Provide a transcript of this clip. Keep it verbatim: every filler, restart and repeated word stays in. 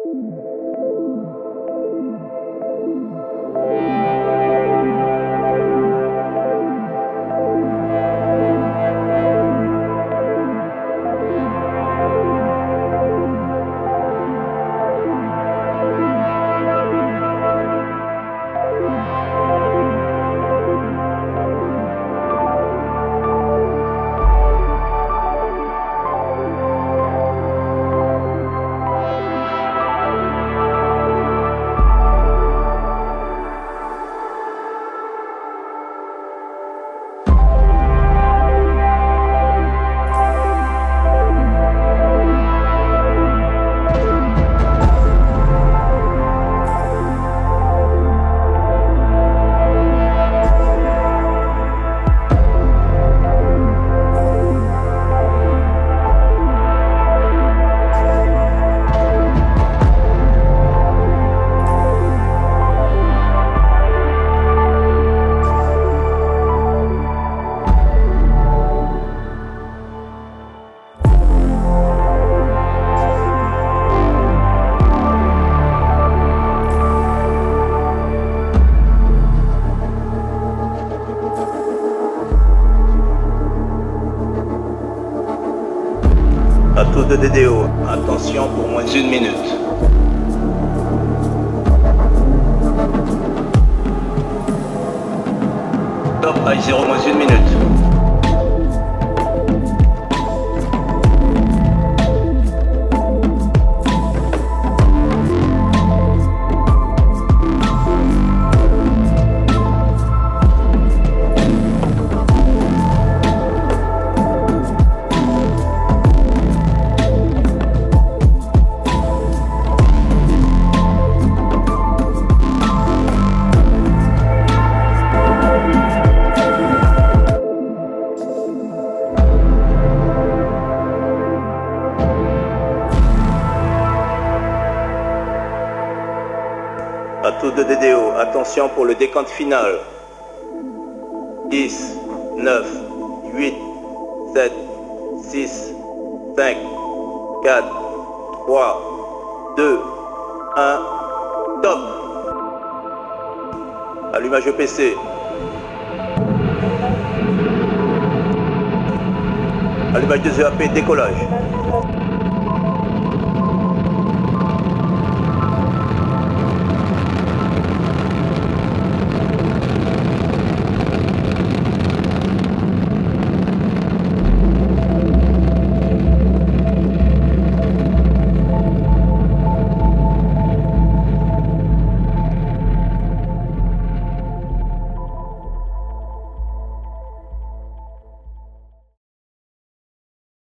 À tous de D D O, attention pour moins d'une minute. Top, I zéro moins une minute. À tous de D D O, attention pour le décompte final. dix, neuf, huit, sept, six, cinq, quatre, trois, deux, un, top. Allumage P C. Allumage des E A P, décollage.